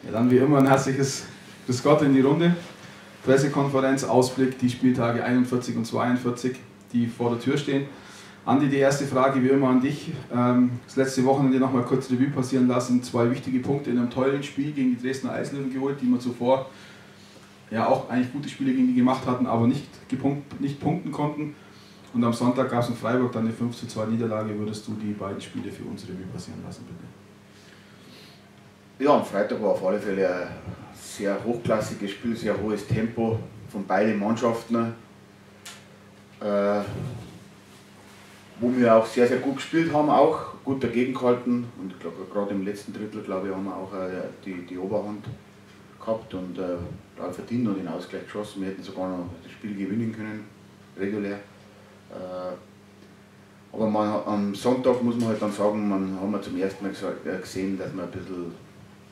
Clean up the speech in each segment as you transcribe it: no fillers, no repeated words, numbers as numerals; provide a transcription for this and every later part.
Ja, dann wie immer ein herzliches Grüß Gott in die Runde. Pressekonferenz, Ausblick, die Spieltage 41 und 42, die vor der Tür stehen. Andi, die erste Frage wie immer an dich. Das letzte Wochenende nochmal kurz Revue passieren lassen. 2 wichtige Punkte in einem tollen Spiel gegen die Dresdner Eislöwen geholt, die wir zuvor ja auch eigentlich gute Spiele gegen die gemacht hatten, aber nicht punkten konnten. Und am Sonntag gab es in Freiburg dann eine 5:2 Niederlage. Würdest du die beiden Spiele für uns Revue passieren lassen, bitte? Ja, am Freitag war auf alle Fälle ein sehr hochklassiges Spiel, sehr hohes Tempo von beiden Mannschaften, wo wir auch sehr, sehr gut gespielt haben, auch gut dagegen gehalten. Und ich glaube, gerade im letzten Drittel haben wir auch die Oberhand gehabt und verdient noch den Ausgleich geschossen. Wir hätten sogar noch das Spiel gewinnen können, regulär. Aber am Sonntag muss man halt dann sagen, haben wir zum ersten Mal gesehen, dass wir ein bisschen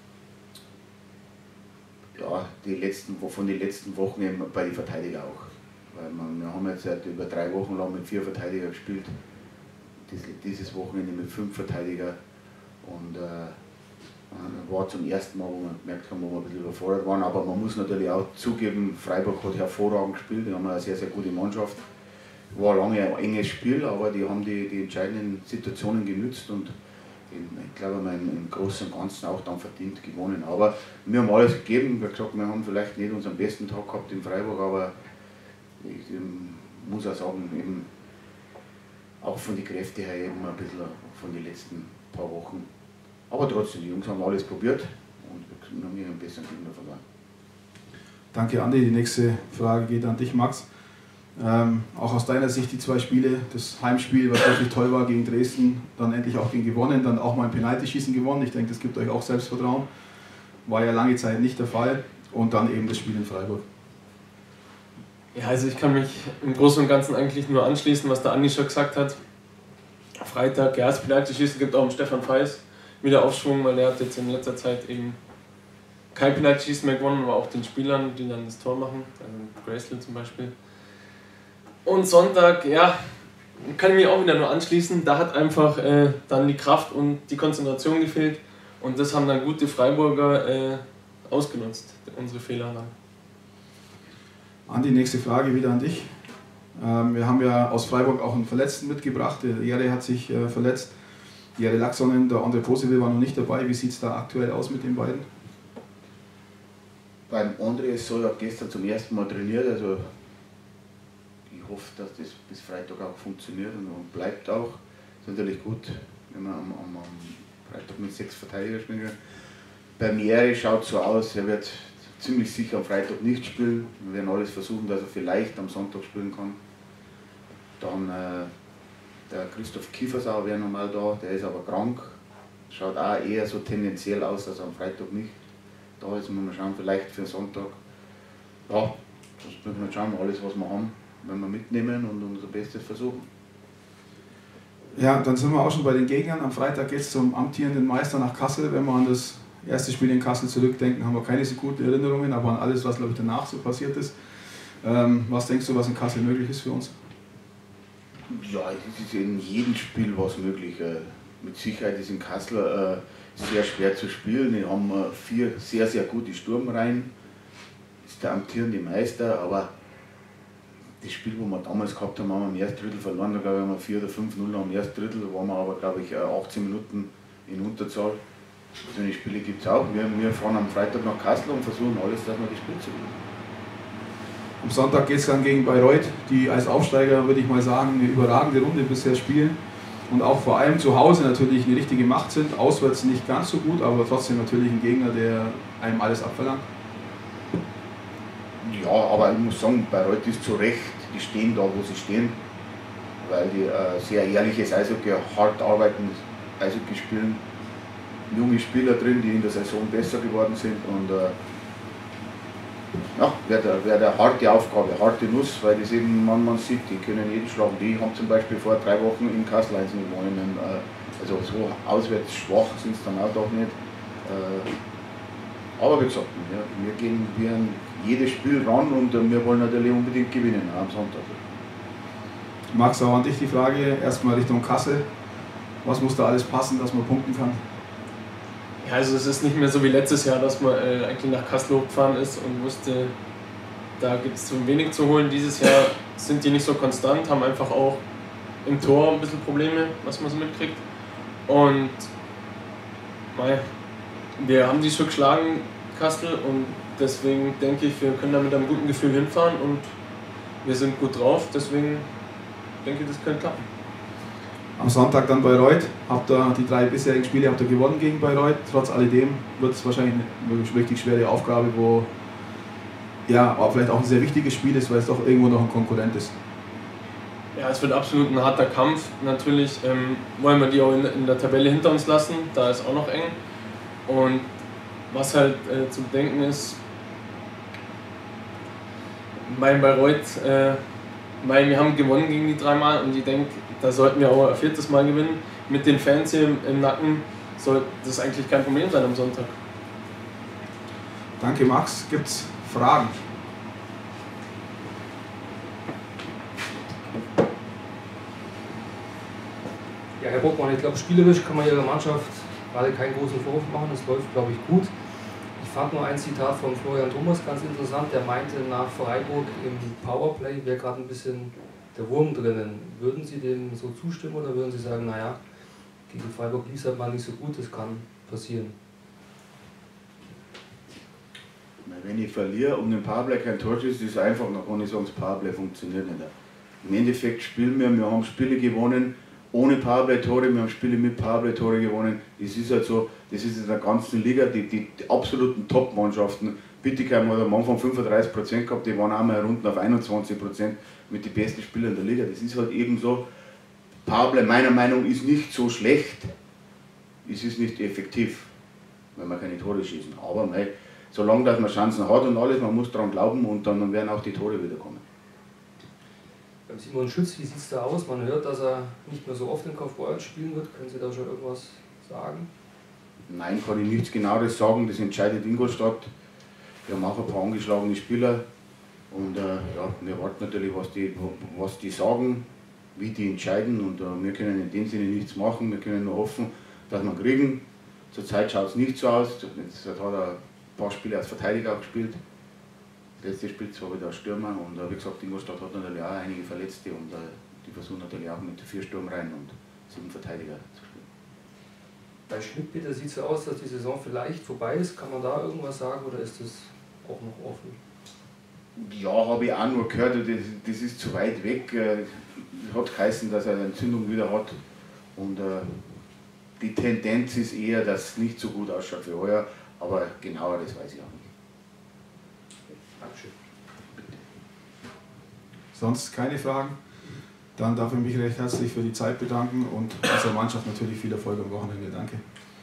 von den letzten Wochen eben bei den Verteidigern auch. Weil wir haben jetzt über 3 Wochen lang mit 4 Verteidigern gespielt, dieses Wochenende mit 5 Verteidigern. Und war zum ersten Mal, wo wir gemerkt haben, wo wir ein bisschen überfordert waren. Aber man muss natürlich auch zugeben, Freiburg hat hervorragend gespielt, die haben eine sehr, sehr gute Mannschaft. War lange ein enges Spiel, aber die haben die entscheidenden Situationen genützt und ich glaube, wir haben im Großen und Ganzen auch dann verdient gewonnen. Aber wir haben alles gegeben. Wie gesagt, wir haben vielleicht nicht unseren besten Tag gehabt in Freiburg, aber ich muss auch sagen, eben auch von den Kräften her eben ein bisschen von den letzten paar Wochen. Aber trotzdem, die Jungs haben alles probiert und wir haben hier einen besseren Gegner verloren. Danke, Andi. Die nächste Frage geht an dich, Max. Auch aus deiner Sicht die 2 Spiele, das Heimspiel, was wirklich toll war gegen Dresden, dann endlich auch gegen gewonnen, dann auch mal ein Penaltyschießen gewonnen. Ich denke, das gibt euch auch Selbstvertrauen. War ja lange Zeit nicht der Fall. Und dann eben das Spiel in Freiburg. Ja, also ich kann mich im Großen und Ganzen eigentlich nur anschließen, was der Andi schon gesagt hat. Freitag, ja, das Penaltyschießen gibt auch dem Stefan Feis wieder Aufschwung, weil er hat jetzt in letzter Zeit eben kein Penaltyschießen mehr gewonnen, aber auch den Spielern, die dann das Tor machen, also Graceland zum Beispiel. Und Sonntag, ja, kann ich mich auch wieder nur anschließen, da hat einfach dann die Kraft und die Konzentration gefehlt und das haben dann gute Freiburger ausgenutzt, unsere Fehler dann. Andi, nächste Frage wieder an dich. Wir haben ja aus Freiburg auch einen Verletzten mitgebracht, der Jere hat sich verletzt, Jere Laxonen, der André Posewil war noch nicht dabei, wie sieht es da aktuell aus mit den beiden? Beim André soll ja gestern zum ersten Mal trainiert, also ich hoffe, dass das bis Freitag auch funktioniert und bleibt auch. Das ist natürlich gut, wenn man am Freitag mit 6 Verteidigern spielen kann. Bei Jere schaut es so aus, er wird ziemlich sicher am Freitag nicht spielen. Wir werden alles versuchen, dass er vielleicht am Sonntag spielen kann. Dann der Christoph Kiefersauer wäre normal da, der ist aber krank. Schaut auch eher so tendenziell aus, dass er am Freitag nicht da ist. Müssen wir schauen, vielleicht für den Sonntag. Ja, das müssen wir schauen, alles was wir haben, wenn wir mitnehmen und unser Bestes versuchen. Ja, dann sind wir auch schon bei den Gegnern. Am Freitag geht es zum amtierenden Meister nach Kassel. Wenn wir an das erste Spiel in Kassel zurückdenken, haben wir keine so guten Erinnerungen, aber an alles, was glaube ich danach so passiert ist. Was denkst du, was in Kassel möglich ist für uns? Ja, es ist in jedem Spiel was möglich. Mit Sicherheit ist in Kassel sehr schwer zu spielen. Wir haben 4 sehr, sehr gute Sturmreihen. Ist der amtierende Meister, aber das Spiel, wo wir damals gehabt haben, haben wir im ersten Drittel verloren. Da glaube ich, haben wir 4 oder 5-0 am ersten Drittel. Da waren wir aber, glaube ich, 18 Minuten in Unterzahl. Solche Spiele gibt es auch. Wir fahren am Freitag nach Kassel und versuchen alles, dass wir das Spiel zu gewinnen. Am Sonntag geht es dann gegen Bayreuth, die als Aufsteiger, würde ich mal sagen, eine überragende Runde bisher spielen. Und auch vor allem zu Hause natürlich eine richtige Macht sind. Auswärts nicht ganz so gut, aber trotzdem natürlich ein Gegner, der einem alles abverlangt. Ja, aber ich muss sagen, Bayreuth ist zu Recht, die stehen da, wo sie stehen. Weil die sehr ehrliches Eishockey, hart arbeitendes Eishockey spielen. Junge Spieler drin, die in der Saison besser geworden sind und ja, wäre eine harte Aufgabe, harte Nuss, weil das eben man sieht, die können jeden schlagen. Die haben zum Beispiel vor 3 Wochen in Kassel gewonnen, also so auswärts schwach sind es dann auch doch nicht. Aber wie gesagt, ja, wir gehen an jedes Spiel ran und wir wollen natürlich unbedingt gewinnen am Sonntag. Max, auch an dich die Frage, erstmal Richtung Kassel. Was muss da alles passen, dass man punkten kann? Ja, also es ist nicht mehr so wie letztes Jahr, dass man eigentlich nach Kassel hochgefahren ist und wusste, da gibt es zu wenig zu holen. Dieses Jahr sind die nicht so konstant, haben einfach auch im Tor ein bisschen Probleme, was man so mitkriegt. Und wir haben die schon geschlagen, Kassel, und deswegen denke ich, wir können da mit einem guten Gefühl hinfahren und wir sind gut drauf, deswegen denke ich, das könnte klappen. Am Sonntag dann Bayreuth, habt ihr die 3 bisherigen Spiele habt ihr gewonnen gegen Bayreuth. Trotz alledem wird es wahrscheinlich eine richtig schwere Aufgabe, wo ja, aber vielleicht auch ein sehr wichtiges Spiel ist, weil es doch irgendwo noch ein Konkurrent ist. Ja, es wird absolut ein harter Kampf. Natürlich wollen wir die auch in der Tabelle hinter uns lassen, da ist auch noch eng. Und was halt zu bedenken ist, bei Bayreuth, wir haben gewonnen gegen die 3 Mal und ich denke, da sollten wir auch ein 4. Mal gewinnen. Mit den Fans hier im Nacken sollte das eigentlich kein Problem sein am Sonntag. Danke Max. Gibt's Fragen? Ja, Herr Bockmann, ich glaube, spielerisch kann man Ihrer Mannschaft gerade keinen großen Vorwurf machen. Es läuft, glaube ich, gut. Ich fand nur ein Zitat von Florian Thomas ganz interessant. Der meinte, nach Freiburg im Powerplay wäre gerade ein bisschen der Wurm drinnen. Würden Sie dem so zustimmen oder würden Sie sagen, naja, gegen Freiburg lief es halt mal nicht so gut, das kann passieren? Wenn ich verliere und im Powerplay kein Tor ist, ist es einfach, dann kann ich sagen, das Powerplay funktioniert nicht. Im Endeffekt spielen wir haben Spiele gewonnen ohne Powerplay-Tore, wir haben Spiele mit Powerplay-Tore gewonnen. Das ist halt so, das ist in der ganzen Liga, die absoluten Top-Mannschaften. Bittigheim hat am Anfang 35% gehabt, die waren auch mal runden auf 21% mit den besten Spielern der Liga. Das ist halt eben so, Powerplay meiner Meinung nach ist nicht so schlecht, es ist nicht effektiv, wenn wir keine Tore schießen. Aber solange dass man Chancen hat und alles, man muss daran glauben und dann werden auch die Tore wieder kommen. Beim Simon Schütz, wie sieht es da aus? Man hört, dass er nicht mehr so oft in Kaufbeuren spielen wird. Können Sie da schon irgendwas sagen? Nein, kann ich nichts Genaues sagen, das entscheidet Ingolstadt. Wir haben auch ein paar angeschlagene Spieler und ja, wir warten natürlich, was die sagen, wie die entscheiden und wir können in dem Sinne nichts machen, wir können nur hoffen, dass wir kriegen. Zurzeit schaut es nicht so aus, jetzt hat er ein paar Spiele als Verteidiger auch gespielt. Das letzte Spiel zwar wieder als Stürmer und wie gesagt, Ingolstadt hat natürlich auch einige Verletzte und die versuchen natürlich auch mit 4 Sturmreihen und 7 Verteidiger zu spielen. Bei Schmidt-Peter sieht es so aus, dass die Saison vielleicht vorbei ist. Kann man da irgendwas sagen oder ist das auch noch offen? Ja, habe ich auch nur gehört, das ist zu weit weg. Hat geheißen, dass er eine Entzündung wieder hat und die Tendenz ist eher, dass es nicht so gut ausschaut wie heuer, aber genauer das weiß ich auch nicht. Dankeschön. Sonst keine Fragen? Dann darf ich mich recht herzlich für die Zeit bedanken und unserer Mannschaft natürlich viel Erfolg am Wochenende. Danke.